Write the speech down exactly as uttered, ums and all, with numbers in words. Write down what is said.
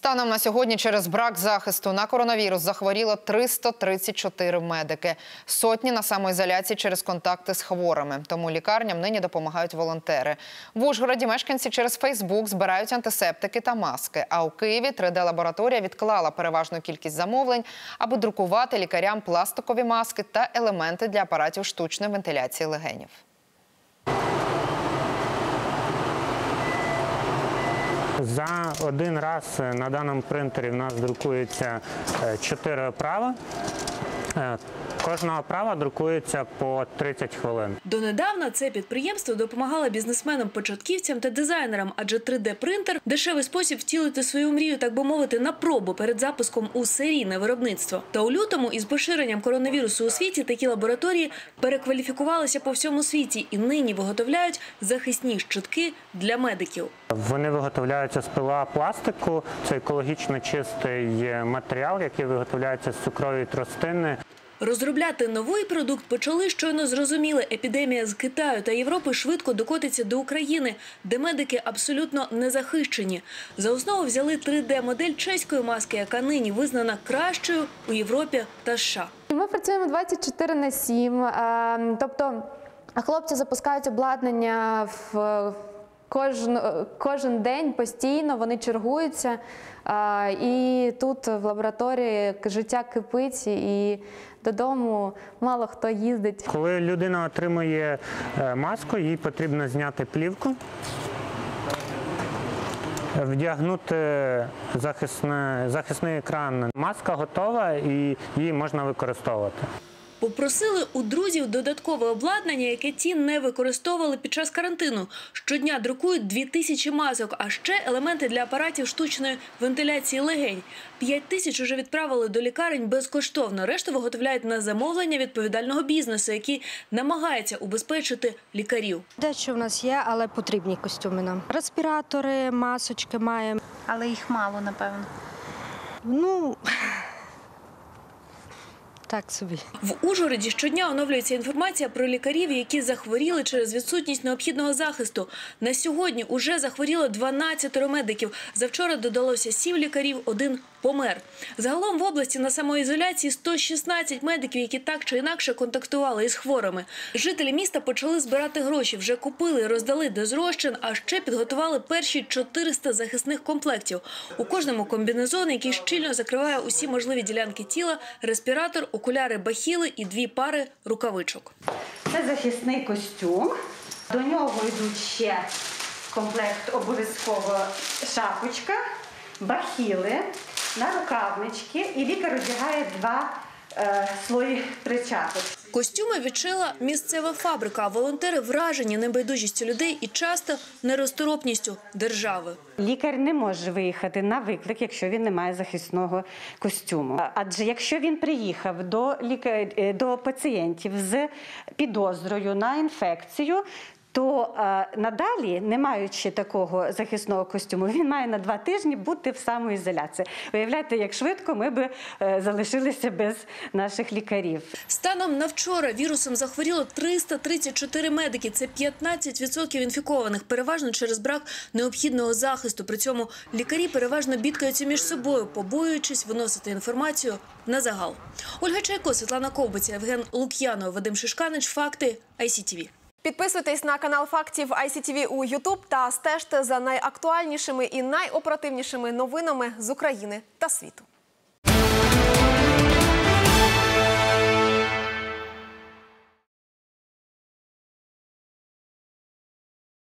Станом на сьогодні через брак захисту на коронавірус захворіло триста тридцять чотири медики. Сотні на самоізоляції через контакти з хворими. Тому лікарням нині допомагають волонтери. В Ужгороді мешканці через Фейсбук збирають антисептики та маски. А у Києві три де лабораторія відклала переважну кількість замовлень, аби друкувати лікарям пластикові маски та елементи для апаратів штучної вентиляції легенів. За один раз на даному принтері в нас друкується чотири оправи. Кожна оправа друкується по тридцять хвилин. Донедавна це підприємство допомагало бізнесменам-початківцям та дизайнерам, адже три де принтер – дешевий спосіб втілити свою мрію, так би мовити, на пробу перед запуском у серійне виробництво. Та у лютому із поширенням коронавірусу у світі такі лабораторії перекваліфікувалися по всьому світі і нині виготовляють захисні щитки для медиків. Вони виготовляються з пила пластику. Це екологічно чистий матеріал, який виготовляється з цукрової тростини. Розробляти новий продукт почали, щойно зрозуміли, епідемія з Китаю та Європи швидко докотиться до України, де медики абсолютно не захищені. За основу взяли три де модель чеської маски, яка нині визнана кращою у Європі та США. Ми працюємо двадцять чотири на сім, тобто хлопці запускають обладнання в Кожен, кожен день постійно, вони чергуються, а, і тут в лабораторії життя кипить, і додому мало хто їздить. Коли людина отримує маску, їй потрібно зняти плівку, вдягнути захисне, захисний екран. Маска готова і її можна використовувати. Попросили у друзів додаткове обладнання, яке ті не використовували під час карантину. Щодня друкують дві тисячі масок, а ще елементи для апаратів штучної вентиляції легень. П'ять тисяч уже відправили до лікарень безкоштовно. Решту виготовляють на замовлення відповідального бізнесу, який намагається убезпечити лікарів. Дещо в нас є, але потрібні костюми нам. Респіратори, масочки маємо. Але їх мало, напевно. Ну... Так собі. В Ужгороді щодня оновлюється інформація про лікарів, які захворіли через відсутність необхідного захисту. На сьогодні уже захворіло дванадцять медиків. Завчора додалося сім лікарів, один помер. Загалом в області на самоізоляції сто шістнадцять медиків, які так чи інакше контактували із хворими. Жителі міста почали збирати гроші, вже купили і роздали дозрощин, а ще підготували перші чотириста захисних комплектів. У кожному комбінезон, який щільно закриває усі можливі ділянки тіла, респіратор, окуляри, бахіли і дві пари рукавичок. Це захисний костюм. До нього йдуть ще комплект обов'язково шапочка, бахіли, нарукавнички, і лікар одягає два е, слої перчаток. Костюми відшила місцева фабрика, а волонтери вражені небайдужістю людей і часто неросторопністю держави. Лікар не може виїхати на виклик, якщо він не має захисного костюму. Адже якщо він приїхав до, лікар... до пацієнтів з підозрою на інфекцію, то а, надалі, не маючи такого захисного костюму, він має на два тижні бути в самоізоляції. Уявляєте, як швидко ми б е, залишилися без наших лікарів. Станом на вчора вірусом захворіло триста тридцять чотири медики. Це п'ятнадцять відсотків інфікованих, переважно через брак необхідного захисту. При цьому лікарі переважно бідкаються між собою, побоюючись виносити інформацію на загал. Ольга Чайко, Світлана Ковбиця, Євген Лук'янов, Вадим Шишканич. Факти ай сі ті ві. Підписуйтесь на канал Фактів ай сі ті ві у Ютуб та стежте за найактуальнішими і найоперативнішими новинами з України та світу.